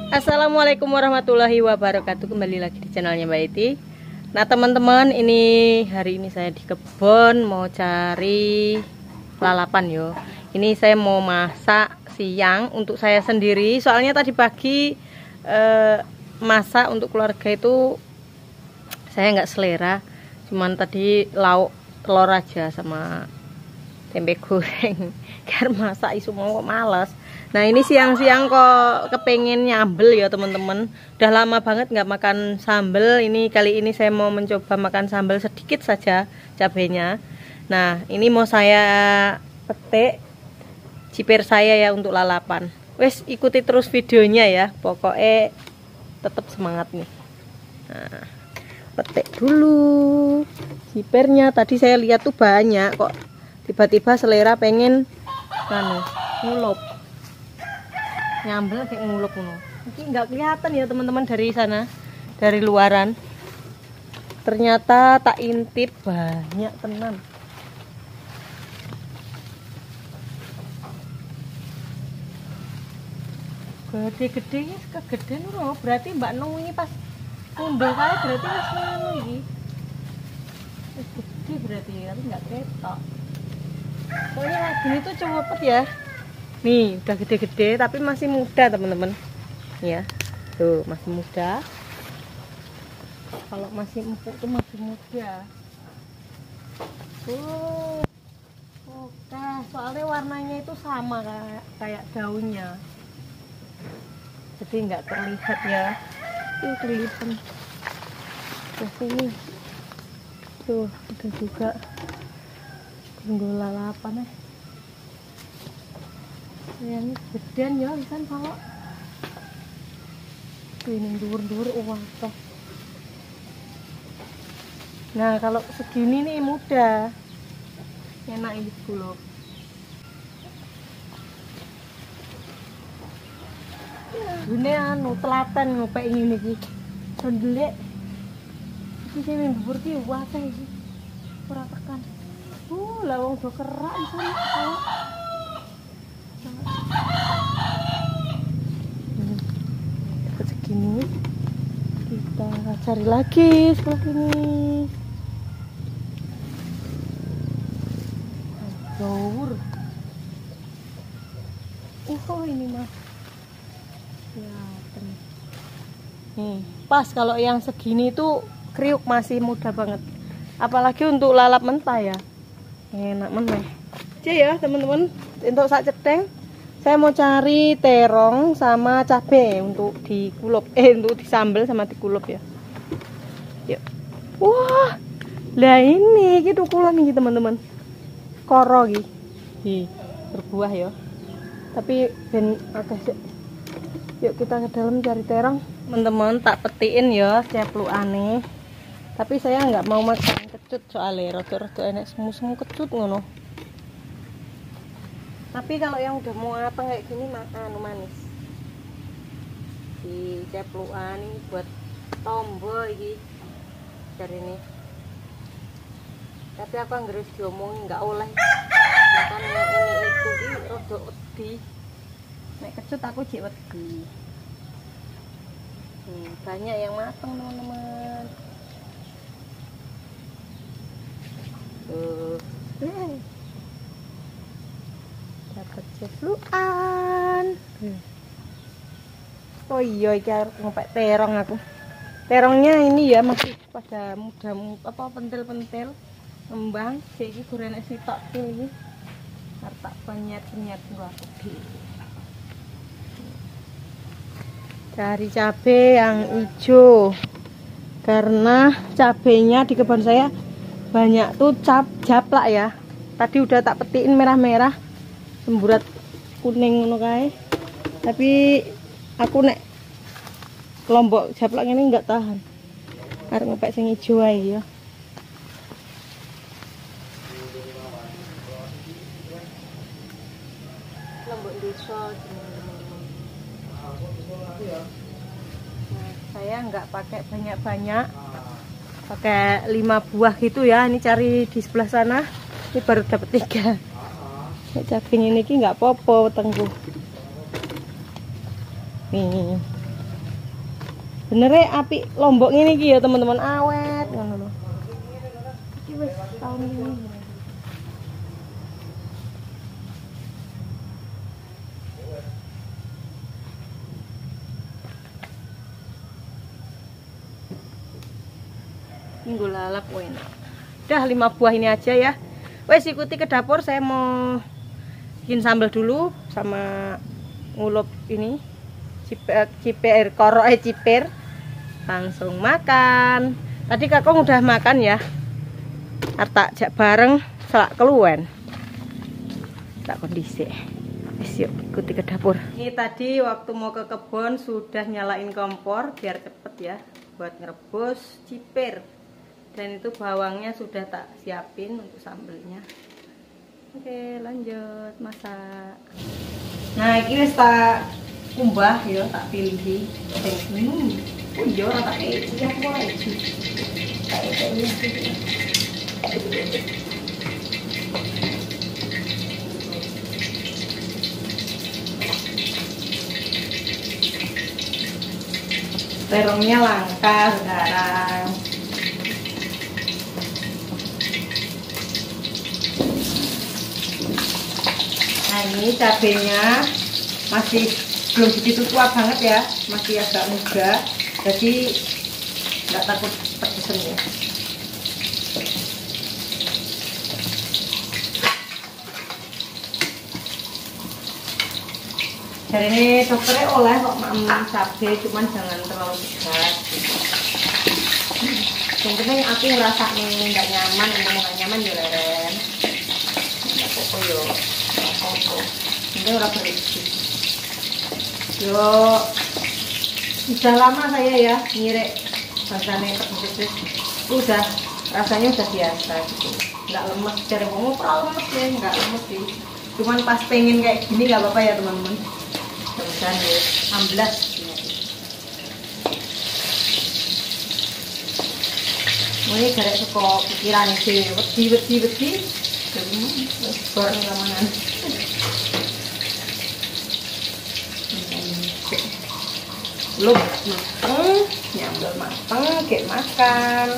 Assalamualaikum warahmatullahi wabarakatuh. Kembali lagi di channelnya Mbak Iti. Nah teman-teman, hari ini saya di kebun mau cari lalapan yo. Ini saya mau masak siang untuk saya sendiri. Soalnya tadi pagi masak untuk keluarga itu saya nggak selera. Cuman tadi lauk telur aja sama tempe goreng. Karena masak isu mau kok males. Nah ini siang-siang kok kepengen nyambel ya teman-teman. Udah lama banget nggak makan sambel. Ini kali ini saya mau mencoba makan sambal sedikit saja cabenya. Nah ini mau saya petik ciper saya ya untuk lalapan. Wes ikuti terus videonya ya. Pokoknya tetap semangat nih. Nah, petik dulu cipernya. Tadi saya lihat tuh banyak kok. Tiba-tiba selera pengen ngulup. Nyambel kayak ngulup ngono. Ini nggak kelihatan ya teman-teman dari sana, dari luaran. Ternyata tak intip banyak tenan. Gede-gede kegedean loh. Berarti Mbak Nung ini pas ngundul kae berarti wis ngono iki. Wis gede berarti tapi nggak ketok. Pokoknya lagi ini tuh cepet ya. Nih udah gede-gede tapi masih muda teman-teman ya, tuh masih muda. Kalau masih empuk tuh masih muda. Oke, soalnya warnanya itu sama kayak daunnya, jadi nggak terlihat ya. Tuh kelihatan ke sini tuh ada juga tunggu lalapan ya. Ini gedean ya kan kalau ini dur-dur toh. Nah kalau segini nih muda enak ini dulu. Ini telaten ngopek ini nih sondelek iki sing mbur ki wate iki ora tekan. Lawang do kerak di sana. Segini kita cari lagi sebelah ini. Jauh. Ini mas ya nih pas kalau yang segini tuh kriuk masih muda banget, apalagi untuk lalap mentah ya enak meneh aja ya teman-teman. Untuk sak ceteng saya mau cari terong sama cabai untuk dikulup, untuk disambel sama dikulup ya. Yuk. Wah, lah ini gitu kulan nih teman-teman. Koro gitu, berbuah ya. Tapi ben agak. Yuk kita ke dalam cari terong, teman-teman. Tak petiin ya ceplukane. Tapi saya nggak mau makan kecut soalnya rada-rada enek semu-semu kecut ngono. Tapi kalau yang udah mau matang kayak gini manis. Di ceplukan ini buat tombo iki. Dari ini. Tapi aku anggere diomongin nggak oleh. Makanya ini itu iki rada wedi. Nek kecut aku jek wedi. Banyak yang matang teman-teman. Tuh. Dapat ceplukan. Oh iya iki arep ngopek terong aku. Terongnya ini ya masih pada muda pentil-pentil ngembang. Iki gorene sitok iki. Arep tak penyet-penyet aku. Cari cabai yang hijau. Karena cabenya di kebun saya banyak tuh japlak ya. Tadi udah tak petiin merah-merah. Semburat kuning ngono kae. Tapi aku nek kelompok japlak ini enggak tahan. Arep ngepek sing ijo ae ya. Lombok desa teman-teman. Nah, saya enggak pakai banyak-banyak. Pakai 5 buah gitu ya. Ini cari di sebelah sana. Ini baru dapat 3. Cabenya ini nggak popo tengguh nih. Bener api Lombok ini iki ya teman-teman, awet ngono lho. Iki wis tahun ini. Minggu lalap enak. Udah 5 buah ini aja ya. Wes ikuti ke dapur, saya mau bikin sambal dulu sama ngulup ini ciper ciper. Langsung makan. Tadi kakong udah makan ya. Arta jak bareng selak keluwen. Tak kondisi. Yuk ikuti ke dapur. Ini tadi waktu mau ke kebun sudah nyalain kompor biar cepet ya buat ngerebus ciper. Dan itu bawangnya sudah tak siapin untuk sambelnya. Oke, lanjut masak. Nah, ini wis tak kumbah ya, tak pilih. Oh iya, ora tak siap wae. Terongnya langka sekarang. Nah ini cabenya masih belum begitu tua banget ya, masih agak muda, jadi nggak takut pedesen ya. Jadi ini dokternya oleh kok cabai, cuman jangan terlalu pedas. Yang penting aku ngerasa nggak nyaman, nggak nyaman ya leren. Nggak apa-apa yo, nggak apa-apa. Ini orang berisik. Yo, udah lama saya ya ngirek rasanya pedes. Udah rasanya udah biasa gitu. Nggak lemes, cari ngomong pernah lemes ya, nggak lemes sih. Cuman pas pengen kayak gini nggak apa-apa ya teman-teman. Dan ya, 16 ini gara suka pikiran sih, wedi bareng ramangan. Belum mateng, nyambel mateng, kayak makan.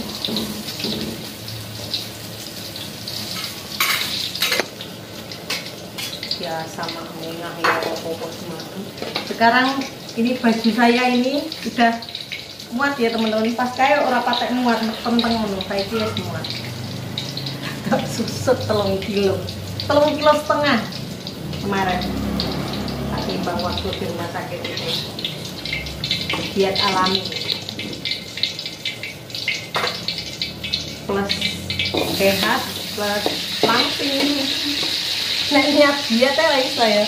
Ya sama mengah ya apa-apa semacam. Sekarang ini baju saya ini udah muat ya teman-teman, pas kayak orang patek muat penteng ngono saya itu muat. Tak susut 3 kilo setengah kemarin. Tak timbang waktu di rumah sakit itu. Diet alami. Plus sehat, plus langsing. Nek niat diet lagi saya.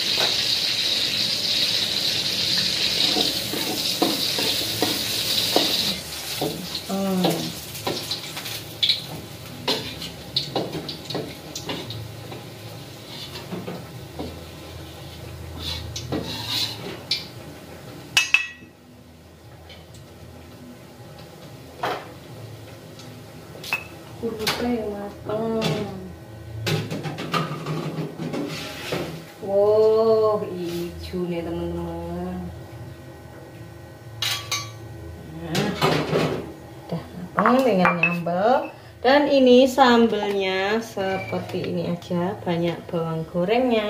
Kurusnya mateng. Wow, hijau nih teman-teman. Nah, udah mateng dengan nyambel. Dan ini sambelnya seperti ini aja, banyak bawang gorengnya.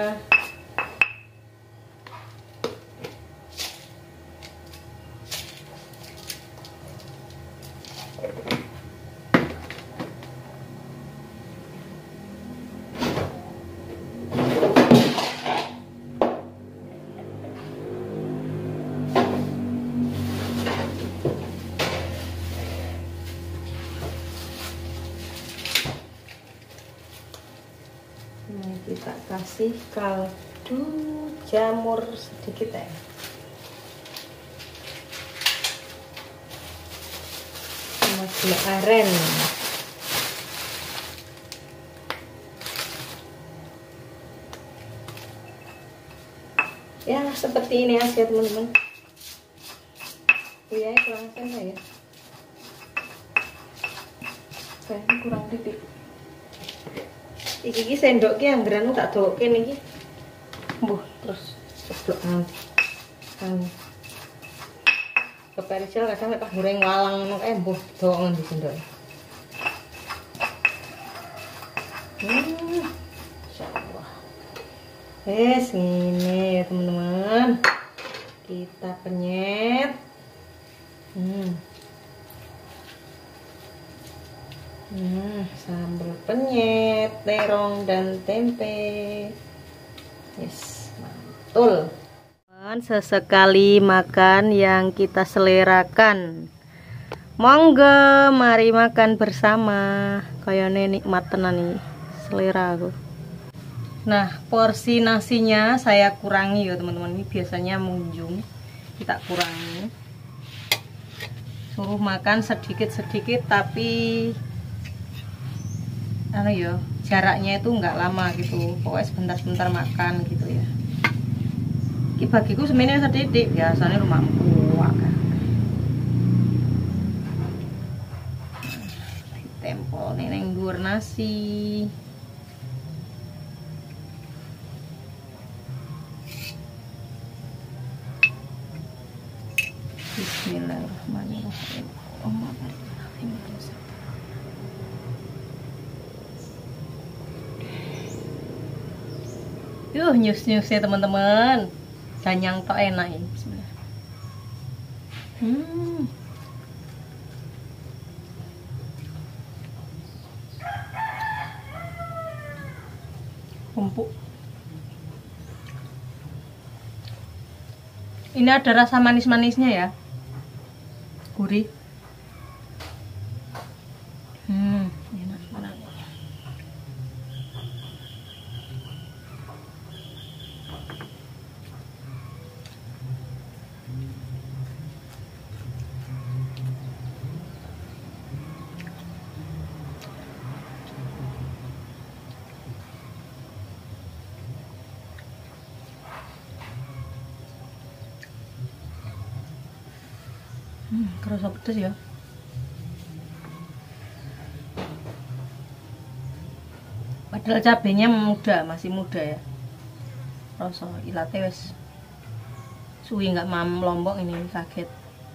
Nah, kita kasih kaldu jamur sedikit ya. Sama gula aren. Ya, seperti ini aja teman-teman. Iya, kurang sana ya. Kayaknya kurang titik. Iki sendok ki anggeran tak doke niki. Mbuh, terus ceblok nanti. kepericil kadang nek pas goreng walang ngono kae mbuh dong di sendok. Insyaallah. Ngene ya teman-teman. Kita penyet. Sambal penyet, terong dan tempe. Yes, mantul. Sesekali makan yang kita selerakan. Monggo, mari makan bersama. Kayaknya nikmat tenan nih, selera aku. Nah, porsi nasinya saya kurangi ya teman-teman. Ini biasanya mengunjung, kita kurangi. Suruh makan sedikit-sedikit, tapi ya jaraknya itu nggak lama gitu. Pokoknya sebentar-sebentar makan gitu ya. Iki bagiku semene sedidik, biasanya rumahku kuat kan. Tempel neng dhuwur nasi. Bismillahirrahmanirrahim. Nyus-nyus ya teman-teman. Ganyang tok enak ya. Bismillah. Empuk. Ini ada rasa manis-manisnya ya. Gurih. Enak banget. Kerasa pedes ya. Padahal cabenya muda, masih muda ya. Rasa ilate wes suwi nggak melombok, ini kaget.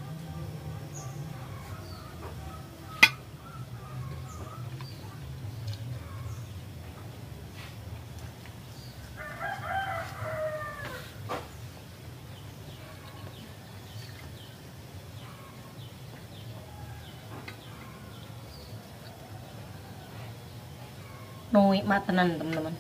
Nikmat tenan teman-teman.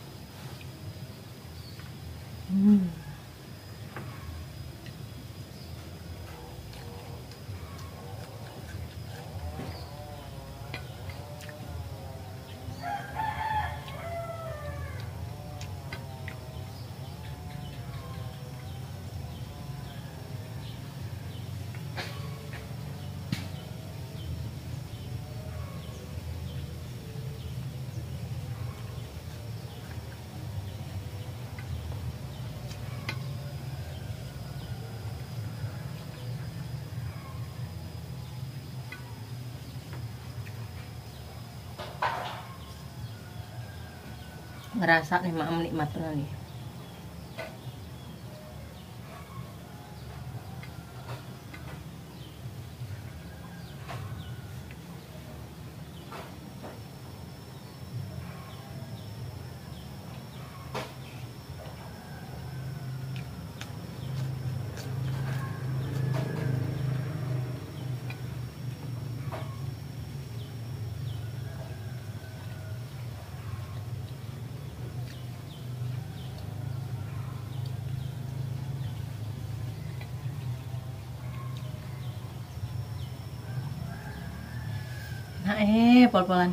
Ngerasa nih mak nikmat tenan nih. Nah, pol-polan.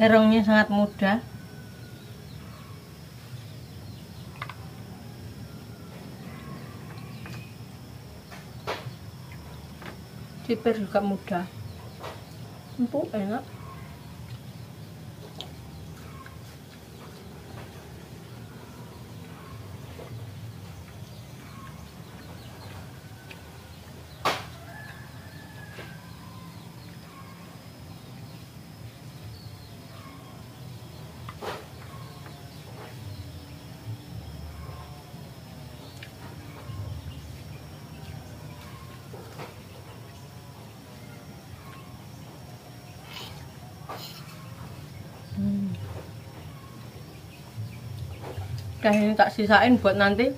Terongnya sangat mudah. Ciper juga mudah. Empuk, enak. Udah, ini tak sisain buat nanti.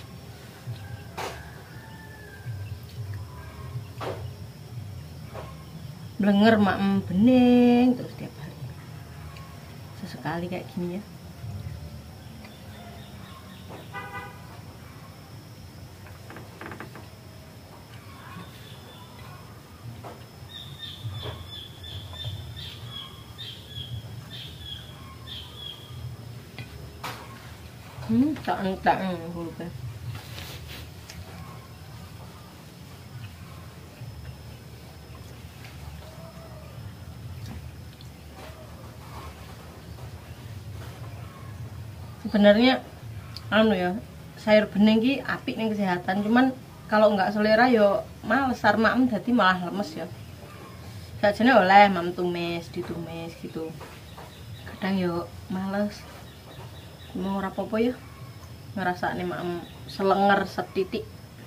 Blenger maem bening terus tiap hari. Sesekali kayak gini ya. Tak lupa. Sebenarnya ya, sayur bening ki apik ning kesehatan, cuman kalau nggak selera yo males maem dadi malah lemes ya. Sajane oleh mam ditumis gitu. Kadang yo males. Mau ora apa-apa ya. Ngerasane maem selenger setitik.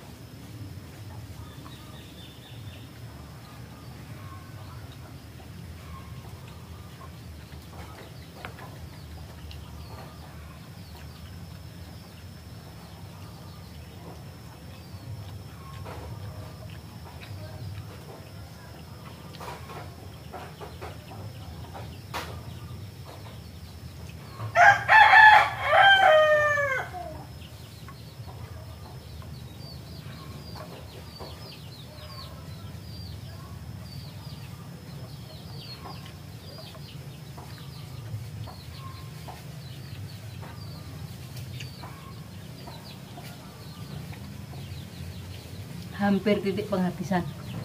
Hampir titik penghabisan.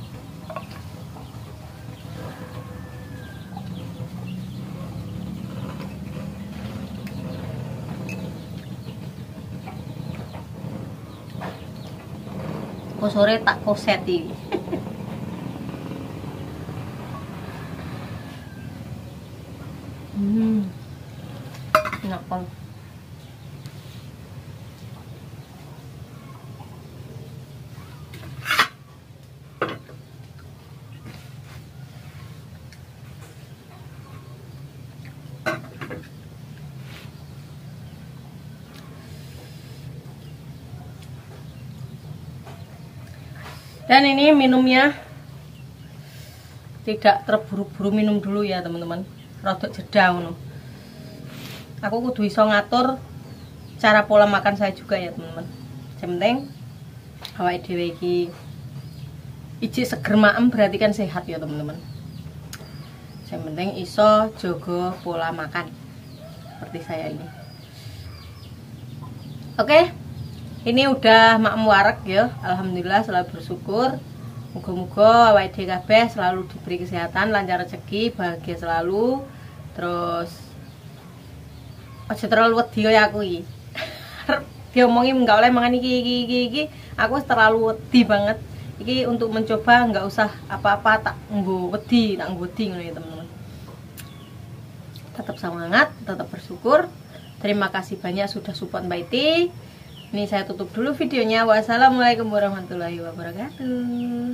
Kok sore tak koseti. Enak banget. Dan ini minumnya tidak terburu-buru minum dulu ya teman-teman, rodok jeda ngono. Aku kudu iso ngatur cara pola makan saya juga ya teman-teman. Yang penting awake dhewe iki iji seger maem berarti kan sehat ya teman-teman. Yang penting iso jogo pola makan seperti saya ini. Oke. Ini udah maem wareg ya. Alhamdulillah, selalu bersyukur. Moga-moga awake dhewe kabeh selalu diberi kesehatan, lancar rezeki, bahagia selalu. Terus aja terlalu wedi kaya aku iki. Diomongi enggak oleh mangan iki. Aku terlalu wedi banget. Iki untuk mencoba enggak usah apa-apa tak nggo wedi ngono ya, teman-teman. Tetap semangat, tetap bersyukur. Terima kasih banyak sudah support Mbak Iti. Ini saya tutup dulu videonya. Wassalamualaikum warahmatullahi wabarakatuh.